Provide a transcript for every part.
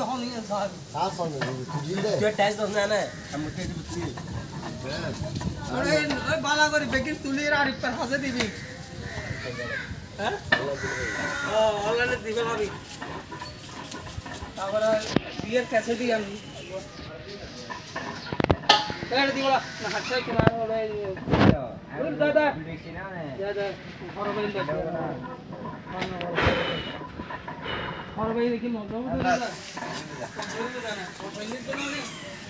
बाला करी बेकिन तुली रा रिपर हसे दिबी हैं ऑनलाइन दिबे भाभी तापर बियर कैसे दी हम कर दी बोला ना हटसे किनारे बोले दूर दादा दादा घर में ले घर में लेकिन मौका भी दादा और पहले तो नहीं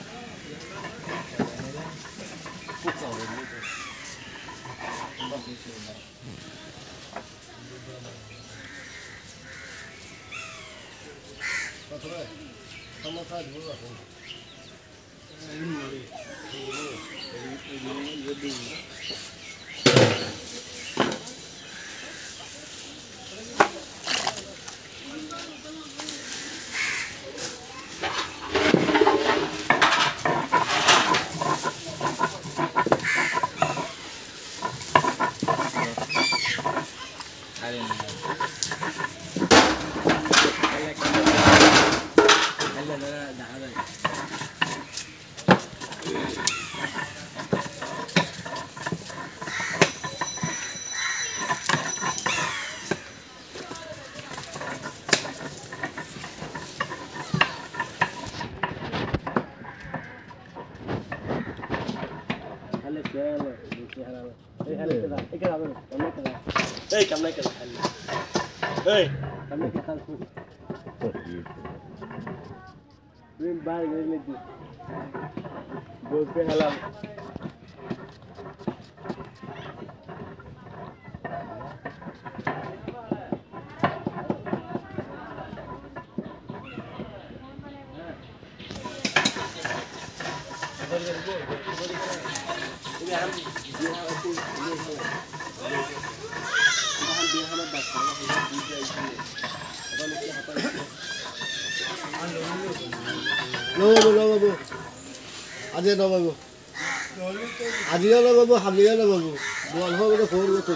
আজি নবাবু আজিও নবাবু হালিও নবাবু বল হবে তো ফোন করতে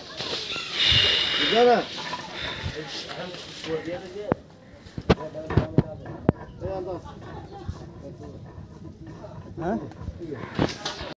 বুঝা না হ্যাঁ